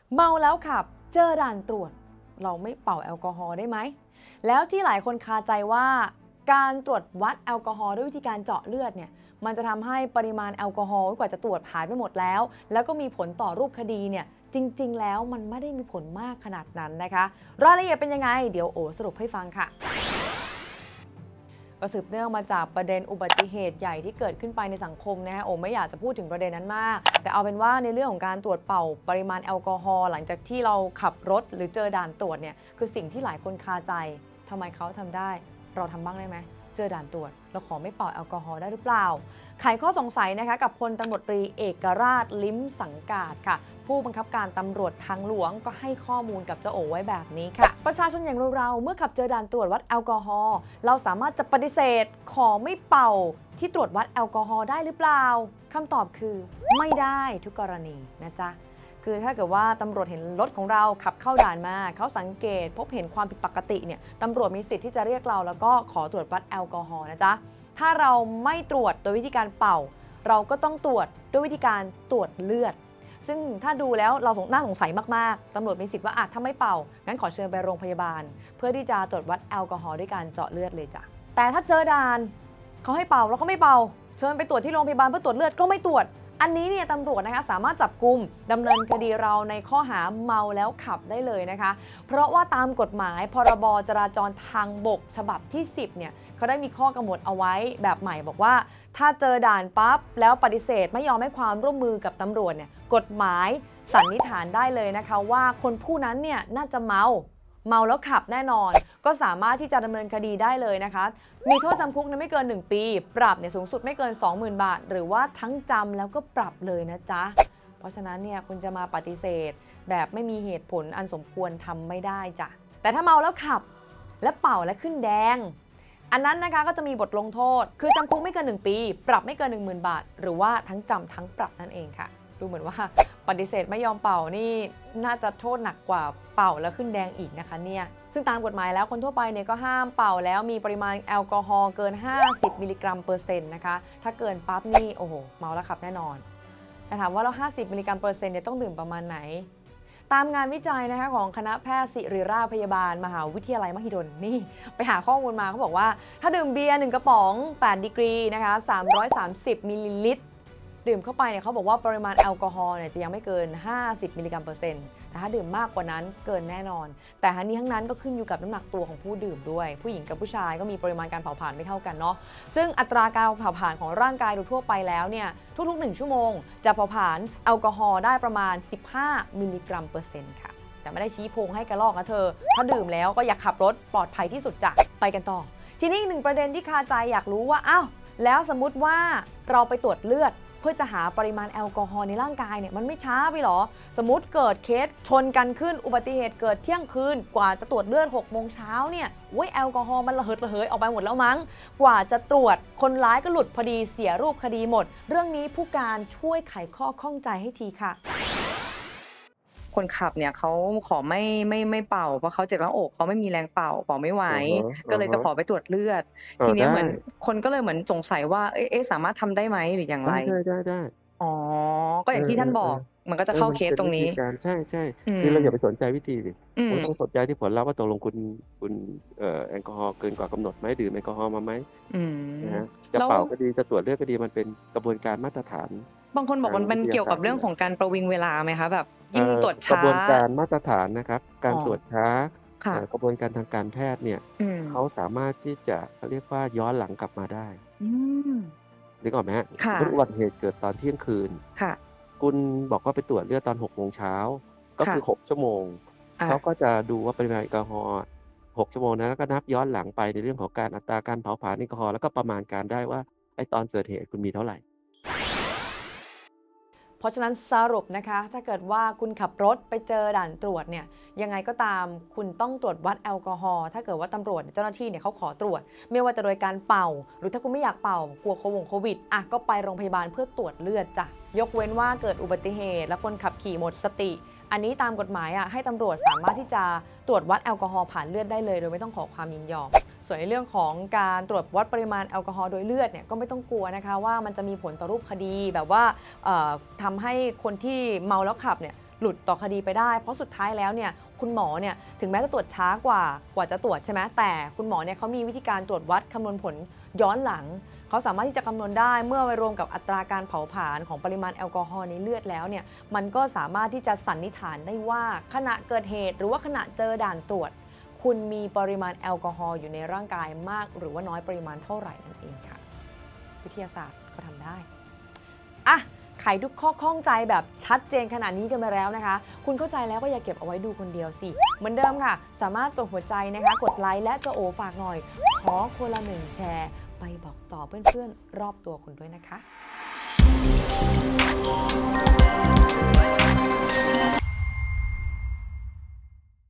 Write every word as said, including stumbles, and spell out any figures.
เมาแล้วขับเจอด่านตรวจเราไม่เป่าแอลกอฮอล์ได้ไหมแล้วที่หลายคนคาใจว่าการตรวจวัดแอลกอฮอล์ด้วยวิธีการเจาะเลือดเนี่ยมันจะทำให้ปริมาณแอลกอฮอล์กว่าจะตรวจหายไปหมดแล้วแล้วก็มีผลต่อรูปคดีเนี่ยจริงๆแล้วมันไม่ได้มีผลมากขนาดนั้นนะคะรายละเอียดเป็นยังไงเดี๋ยวโอสรุปให้ฟังค่ะก็สืบเนื่องมาจากประเด็นอุบัติเหตุใหญ่ที่เกิดขึ้นไปในสังคมนะฮะโอ้ไม่อยากจะพูดถึงประเด็นนั้นมากแต่เอาเป็นว่าในเรื่องของการตรวจเป่าปริมาณแอลกอฮอล์หลังจากที่เราขับรถหรือเจอด่านตรวจเนี่ยคือสิ่งที่หลายคนคาใจทำไมเขาทำได้เราทำบ้างได้ไหมเจอด่านตรวจเราขอไม่เป่าแอลกอฮอล์ได้หรือเปล่าไขข้อสงสัยนะคะกับพลตำรวจตรีเอกราชลิ้มสังกาศค่ะผู้บังคับการตำรวจทางหลวงก็ให้ข้อมูลกับเจ้าโอไว้แบบนี้ค่ะประชาชนอย่างเราๆเมื่อขับเจอด่านตรวจวัดแอลกอฮอล์เราสามารถจะปฏิเสธขอไม่เป่าที่ตรวจวัดแอลกอฮอล์ได้หรือเปล่าคำตอบคือไม่ได้ทุกกรณีนะจ๊ะคือถ้าเกิดว่าตำรวจเห็นรถของเราขับเข้าด่านมาเขาสังเกตพบเห็นความผิดปกติเนี่ยตำรวจมีสิทธิ์ที่จะเรียกเราแล้วก็ขอตรวจวัดแอลกอฮอล์นะจ๊ะถ้าเราไม่ตรวจโดยวิธีการเป่าเราก็ต้องตรวจด้วยวิธีการตรวจเลือดซึ่งถ้าดูแล้วเราน่าสงสัยมากๆตำรวจมีสิทธิ์ว่าอาจถ้าไม่เป่างั้นขอเชิญไปโรงพยาบาลเพื่อที่จะตรวจวัดแอลกอฮอล์ด้วยการเจาะเลือดเลยจ้ะแต่ถ้าเจอด่านเขาให้เป่าแล้วก็ไม่เป่าเชิญไปตรวจที่โรงพยาบาลเพื่อตรวจเลือดก็ไม่ตรวจอันนี้เนี่ยตำรวจนะคะสามารถจับกุมดำเนินคดีเราในข้อหาเมาแล้วขับได้เลยนะคะเพราะว่าตามกฎหมายพรบจราจรทางบกฉบับที่สิบเนี่ยเขาได้มีข้อกำหนดเอาไว้แบบใหม่บอกว่าถ้าเจอด่านปั๊บแล้วปฏิเสธไม่ยอมให้ความร่วมมือกับตำรวจเนี่ยกฎหมายสันนิษฐานได้เลยนะคะว่าคนผู้นั้นเนี่ยน่าจะเมาเมาแล้วขับแน่นอนก็สามารถที่จะดำเนินคดีได้เลยนะคะมีโทษจำคุกไม่เกินหนึ่งปีปรับเนี่ยสูงสุดไม่เกิน สองหมื่น บาทหรือว่าทั้งจำแล้วก็ปรับเลยนะจ๊ะเพราะฉะนั้นเนี่ยคุณจะมาปฏิเสธแบบไม่มีเหตุผลอันสมควรทำไม่ได้จ้ะแต่ถ้าเมาแล้วขับและเป่าและขึ้นแดงอันนั้นนะคะก็จะมีบทลงโทษคือจำคุกไม่เกินหนึ่งปีปรับไม่เกิน หนึ่งหมื่น บาทหรือว่าทั้งจำทั้งปรับนั่นเองค่ะดูเหมือนว่าปฏิเสธไม่ยอมเป่านี่น่าจะโทษหนักกว่าเป่าแล้วขึ้นแดงอีกนะคะเนี่ยซึ่งตามกฎหมายแล้วคนทั่วไปเนี่ยก็ห้ามเป่าแล้วมีปริมาณแอลกอฮอล์เกินห้าสิบมิลลิกรัมเปอร์เซ็นต์นะคะถ้าเกินปั๊บนี่โอ้โหเมาแล้วขับแน่นอนแต่ถามว่าแล้วห้าสิบมิลลิกรัมเปอร์เซ็นต์เนี่ยต้องดื่มประมาณไหนตามงานวิจัยนะคะของคณะแพทย์ศิริราชพยาบาลมหาวิทยาลัยมหิดลนี่ไปหาข้อมูลมาเขาบอกว่าถ้าดื่มเบียร์หนึ่งกระป๋องแปดดีกรีนะคะสามร้อยสามสิบมิลลิลิตรดื่มเข้าไปเนี่ยเขาบอกว่าปริมาณแอลกอฮอล์เนี่ยจะยังไม่เกินห้าสิบมิลลิกรัมเปอร์เซ็นต์แต่ถ้าดื่มมากกว่านั้นเกินแน่นอนแต่ทั้งนี้ทั้งนั้นก็ขึ้นอยู่กับน้ำหนักตัวของผู้ดื่มด้วยผู้หญิงกับผู้ชายก็มีปริมาณการเผาผลาญไม่เท่ากันเนาะซึ่งอัตราการเผาผลาญของร่างกายโดยทั่วไปแล้วเนี่ยทุกๆหนึ่งชั่วโมงจะเผาผลาญแอลกอฮอล์ได้ประมาณสิบห้ามิลลิกรัมเปอร์เซ็นต์ค่ะแต่ไม่ได้ชี้โพงให้กระลอกนะเธอถ้าดื่มแล้วก็อยากขับรถปลอดภัยที่สุดจ้ะไปกันต่อทีนี้อีกหนึ่งประเด็นที่คาใจอยากรู้ว่าอ้าวแล้วสมมติว่าเราไปตรวจเลือดเพื่อจะหาปริมาณแอลกอฮอล์ในร่างกายเนี่ยมันไม่ช้าไปหรอสมมติเกิดเคสชนกันขึ้นอุบัติเหตุเกิดเที่ยงคืนกว่าจะตรวจเลือดหกโมงเช้าเนี่ยโอ้ยแอลกอฮอล์มันระเหิดระเหยออกไปหมดแล้วมั้งกว่าจะตรวจคนร้ายก็หลุดพอดีเสียรูปคดีหมดเรื่องนี้ผู้การช่วยไขข้อข้องใจให้ทีค่ะคนขับเนี่ยเขาขอไม่ไม่ไม่เป่าเพราะเขาเจ็บหน้าอกเขาไม่มีแรงเป่าเป่าไม่ไหวก็เลยจะขอไปตรวจเลือดทีนี้เหมือนคนก็เลยเหมือนสงสัยว่าเอ๊ะสามารถทำได้ไหมหรืออย่างไรได้ได้ได้อ๋อก็อย่างที่ท่านบอกมันก็จะเข้าเคสตรงนี้ใช่ใช่คือเราอย่าไปสนใจวิธีดิคุณต้องสนใจที่ผลลัพธ์ว่าตกลงคุณคุณเอ่อแอลกอฮอล์เกินกว่ากำหนดไหมดื่มแอลกอฮอล์มาไหมนะฮะจะเป่าก็ดีจะตรวจเลือดก็ดีมันเป็นกระบวนการมาตรฐานบางคนบอกมันเป็นเกี่ยวกับเรื่องของการประวิงเวลาไหมคะแบบยิ่งตรวจช้ากระบวนการมาตรฐานนะครับการตรวจช้ากระบวนการทางการแพทย์เนี่ยเขาสามารถที่จะเขาเรียกว่าย้อนหลังกลับมาได้นึกออกไหมฮะสมมติอุบัติเหตุเกิดตอนเที่ยงคืนคุณบอกว่าไปตรวจเลือดตอนหกโมงเช้าก็คือหกชั่วโมงเขาก็จะดูว่าปริมาณแอลกอฮอล์หกชั่วโมงนั้นแล้วก็นับย้อนหลังไปในเรื่องของการอัตราการเผาผลาญแอลกอฮอล์แล้วก็ประมาณการได้ว่าไอ้ตอนเกิดเหตุคุณมีเท่าไหร่เพราะฉะนั้นสรุปนะคะถ้าเกิดว่าคุณขับรถไปเจอด่านตรวจเนี่ยยังไงก็ตามคุณต้องตรวจวัดแอลกอฮอล์ถ้าเกิดว่าตำรวจเจ้าหน้าที่เนี่ยเขาขอตรวจไม่ว่าจะโดยการเป่าหรือถ้าคุณไม่อยากเป่ากลัวโควิดอ่ะก็ไปโรงพยาบาลเพื่อตรวจเลือดจ้ะยกเว้นว่าเกิดอุบัติเหตุและคนขับขี่หมดสติอันนี้ตามกฎหมายอ่ะให้ตำรวจสามารถที่จะตรวจวัดแอลกอฮอล์ผ่านเลือดได้เลยโดยไม่ต้องขอความยินยอมส่วนในเรื่องของการตรวจวัดปริมาณแอลกอฮอล์โดยเลือดเนี่ยก็ไม่ต้องกลัวนะคะว่ามันจะมีผลต่อรูปคดีแบบว่าทำให้คนที่เมาแล้วขับเนี่ยหลุดต่อคดีไปได้เพราะสุดท้ายแล้วเนี่ยคุณหมอเนี่ยถึงแม้จะตรวจช้ากว่ากว่าจะตรวจใช่ไหมแต่คุณหมอเนี่ยเขามีวิธีการตรวจวัดคำนวณผลย้อนหลังเขาสามารถที่จะคำนวณได้เมื่อไปรวมกับอัตราการเผาผลาญของปริมาณแอลกอฮอล์ในเลือดแล้วเนี่ยมันก็สามารถที่จะสันนิษฐานได้ว่าขณะเกิดเหตุหรือว่าขณะเจอด่านตรวจคุณมีปริมาณแอลกอฮอล์อยู่ในร่างกายมากหรือว่าน้อยปริมาณเท่าไหร่นั่นเองค่ะวิทยาศาสตร์ก็ทำได้อ่ะไขทุกข้อข้องใจแบบชัดเจนขนาดนี้กันไปแล้วนะคะคุณเข้าใจแล้วก็อย่าเก็บเอาไว้ดูคนเดียวสิเหมือนเดิมค่ะสามารถกดหัวใจนะคะกดไลค์และจะโอฝากหน่อยขอคนละหนึ่งแชร์ไปบอกต่อเพื่อนๆรอบตัวคุณด้วยนะคะ